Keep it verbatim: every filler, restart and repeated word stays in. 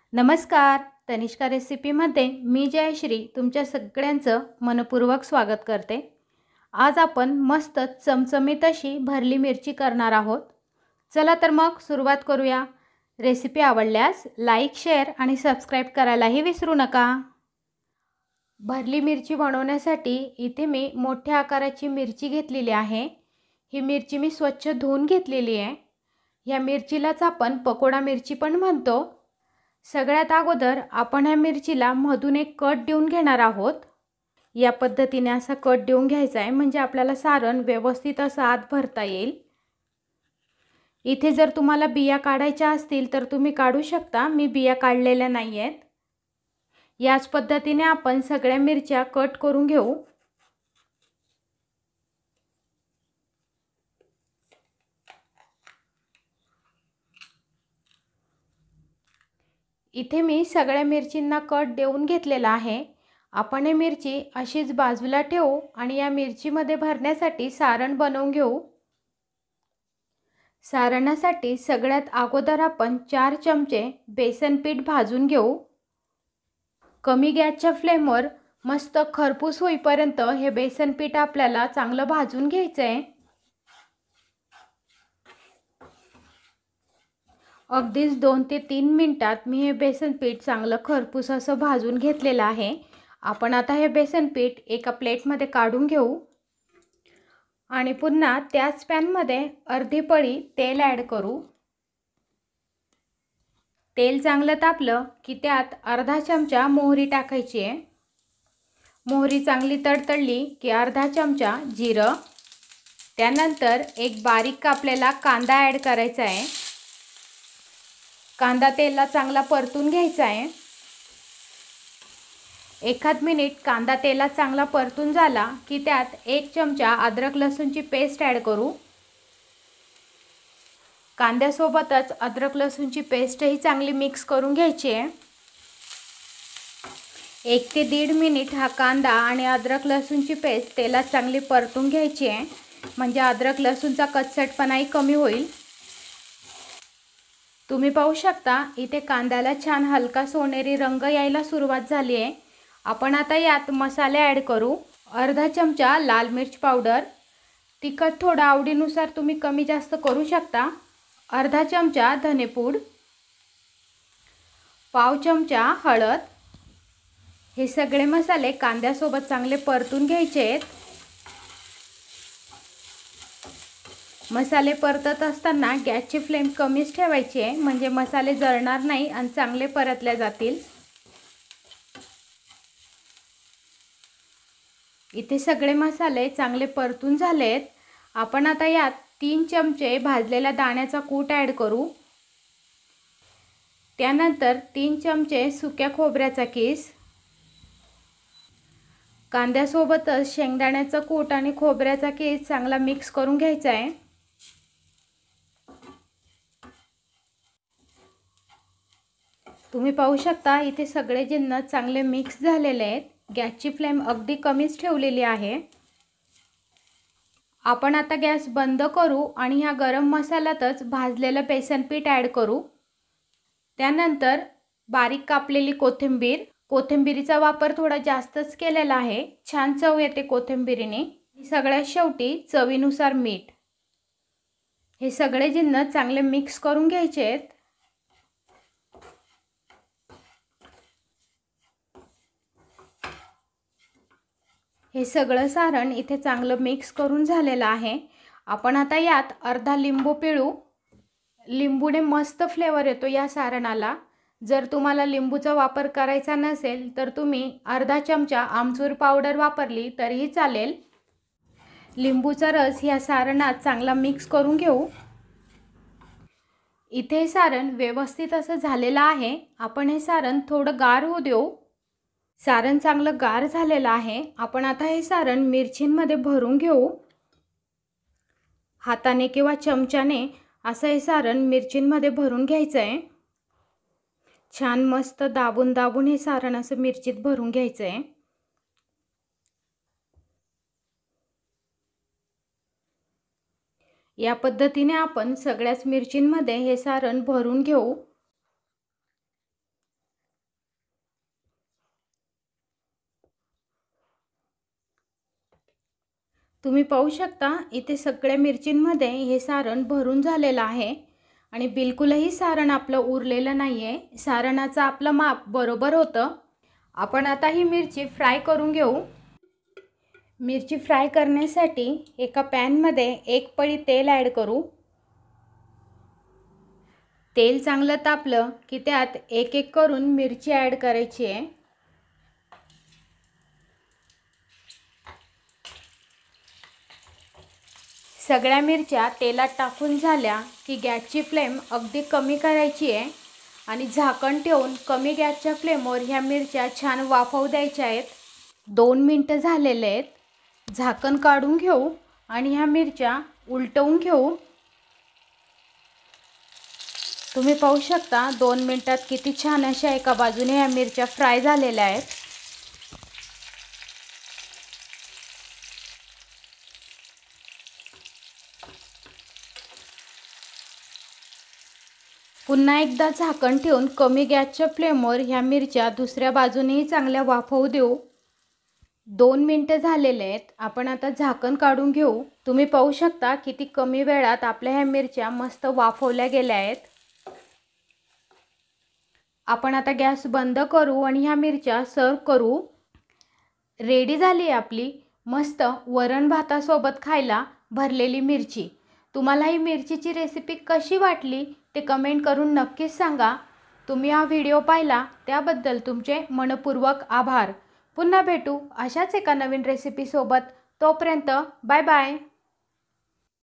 नमस्कार. तनिष्का रेसिपीमध्ये मी जयश्री तुमच्या सगळ्यांचं मनपूर्वक स्वागत करते. आज आपण मस्त चमचमीत अशी भरली मिरची करणार आहोत. चला तर मग सुरुवात करूया. रेसिपी आवडल्यास लाईक, शेअर आणि सबस्क्राईब करायलाही विसरू नका. भरली मिरची बनवण्यासाठी इथे मी मोठ्या आकाराची मिरची घेतलेली आहे. ही मिरची मी स्वच्छ धुवून घेतलेली आहे. या मिरचीलाच आपण पकोडा मिरची पण म्हणतो. सगळ्यात अगोदर आपण ह्या मिरचीला मधून एक कट देऊन घेणार आहोत. या पद्धतीने असा कट देऊन घ्यायचा आहे म्हणजे आपल्याला सारण व्यवस्थित असं आत भरता येईल. इथे जर तुम्हाला बिया काढायच्या असतील तर तुम्ही काढू शकता. मी बिया काढलेल्या नाही आहेत. याच पद्धतीने आपण सगळ्या मिरच्या कट करून घेऊ. इथे मी सगळ्या मिरचींना कट देऊन घेतलेला आहे. आपण ही मिरची अशीच बाजूला ठेवू आणि या मिरचीमध्ये भरण्यासाठी सारण बनवून घेऊ. सारणासाठी सगळ्यात अगोदर आपण चार चमचे बेसन पीठ भाजून घेऊ. कमी गॅसच्या फ्लेमवर मस्त खरपूस होईपर्यंत हे बेसन पीठ आपल्याला चांगलं भाजून घ्यायचं आहे. अगदीच दोन ते तीन मिनिटात मी हे बेसन पीठ चांगलं खरपूस असं भाजून घेतलेलं आहे. आपण आता हे बेसन पीठ एका प्लेटमध्ये काढून घेऊ आणि पुन्हा त्याच पॅनमध्ये अर्धी पळी तेल ॲड करू. तेल चांगलं तापलं की त्यात अर्धा चमचा मोहरी टाकायची आहे. मोहरी चांगली तडतडली की अर्धा चमचा जिरं, त्यानंतर एक बारीक कापलेला कांदा ॲड करायचा आहे. कांदा तेलला चांगला परतून घ्यायचा आहे. एखाद मिनिट कांदा तेलात चांगला परतून झाला की त्यात एक चमचा अद्रक लसूणची पेस्ट ॲड करू. कांद्यासोबतच अद्रक लसूणची पेस्टही चांगली मिक्स करून घ्यायची आहे. एक ते दीड मिनिट हा कांदा आणि अद्रक लसूणची पेस्ट तेलात चांगली परतून घ्यायची आहे म्हणजे अद्रक लसूणचा कच्चटपणाही कमी होईल. तुम्ही पाहू शकता इथे कांद्याला छान हलका सोनेरी रंग यायला सुरुवात झाली आहे. आपण आता यात मसाले ॲड करू. अर्धा चमचा लाल मिर्च पावडर, तिखट थोडं आवडीनुसार तुम्ही कमी जास्त करू शकता. अर्धा चमचा धनेपूड, पाव चमचा हळद. हे सगळे मसाले कांद्यासोबत चांगले परतून घ्यायचे आहेत. मसाले परतत असताना गॅसची फ्लेम कमीच ठेवायची आहे म्हणजे मसाले जळणार नाही आणि चांगले परतले जातील. इथे सगळे मसाले चांगले परतून झालेत. आपण आता यात तीन चमचे भाजलेल्या दाण्याचा कूट ॲड करू. त्यानंतर तीन चमचे सुक्या खोबऱ्याचा किस. कांद्यासोबतच शेंगदाण्याचा कूट आणि खोबऱ्याचा किस चांगला मिक्स करून घ्यायचा आहे. तुम्ही पाहू शकता इथे सगळे जिन्नस चांगले मिक्स झालेले आहेत. गॅसची फ्लेम अगदी कमीच ठेवलेली आहे. आपण आता गॅस बंद करू आणि ह्या गरम मसाल्यातच भाजलेलं बेसन पीठ ॲड करू. त्यानंतर बारीक कापलेली कोथिंबीर. कोथिंबीरीचा वापर थोडा जास्तच केलेला आहे. छान चव येते कोथिंबीरीने. सगळ्यात शेवटी चवीनुसार मीठ. हे सगळे जिन्नस चांगले मिक्स करून घ्यायचे आहेत. हे सगळं सारण इथे चांगलं मिक्स करून झालेलं आहे. आपण आता यात अर्धा लिंबू पिळू. लिंबूने मस्त फ्लेवर येतो या सारणाला. जर तुम्हाला लिंबूचा वापर करायचा नसेल तर तुम्ही अर्धा चमचा आमचूर पावडर वापरली तरीही चालेल. लिंबूचा रस या सारणात चांगला मिक्स करून घेऊ. इथे सारण व्यवस्थित असं झालेलं आहे. आपण हे सारण थोडं गार होऊ देऊ. सारण चांगलं गार झालेलं आहे. आपण आता हे सारण मिरचींमध्ये भरून घेऊ. हाताने किंवा चमच्याने असं हे सारण मिरचींमध्ये भरून घ्यायचं आहे. छान मस्त दाबून दाबून हे सारण असं मिरचीत भरून घ्यायचं आहे. या पद्धतीने आपण सगळ्याच मिरचींमध्ये हे सारण भरून घेऊ. तुम्ही पाहू शकता इथे सगळ्या मिरचींमध्ये हे सारण भरून झालेलं आहे आणि बिलकुलही सारण आपलं उरलेलं नाही आहे। सारणाचं आपलं माप बरोबर होतं। आपण आता ही मिरची फ्राय करून घेऊ। मिरची फ्राय करण्यासाठी एका पॅनमध्ये एक पळी तेल ॲड करू। तेल चांगलं तापलं की त्यात एक एक करून मिरची ॲड करायची आहे। सगळ्या मिरच्या तेलात टाकून झाल्या की गॅसची फ्लेम अगदी कमी करायची आहे आणि झाकण ठेवून कमी गॅसच्या फ्लेमवर ह्या मिरच्या छान वाफवू द्यायच्या आहेत। दोन मिनटं झालेले आहेत। झाकण काढून घेऊ आणि ह्या मिरच्या उलटवून घेऊ। तुम्ही पाहू शकता दोन मिनिटात किती छान अशा एका बाजूने ह्या मिरच्या फ्राय झालेल्या आहेत। पुन्हा एकदा झाकण ठेवून कमी गॅसच्या फ्लेमवर ह्या मिरच्या दुसऱ्या बाजूनेही चांगल्या वाफवू देऊ। दोन मिनिटं झालेले आहेत। आपण आता झाकण काढून घेऊ। तुम्ही पाहू शकता किती कमी वेळात आपल्या ह्या मिरच्या मस्त वाफवल्या गेल्या आहेत। आपण आता गॅस बंद करू आणि ह्या मिरच्या सर्व करू। रेडी झाली आहे आपली मस्त वरण भातासोबत खायला भरलेली मिरची। तुम्हाला ही मिरचीची रेसिपी कशी वाटली ते कमेंट करून नक्कीच सांगा। तुम्ही हा व्हिडिओ पाहिला त्याबद्दल तुमचे मनपूर्वक आभार। पुन्हा भेटू अशाच एका नवीन रेसिपी सोबत। तोपर्यंत बाय बाय।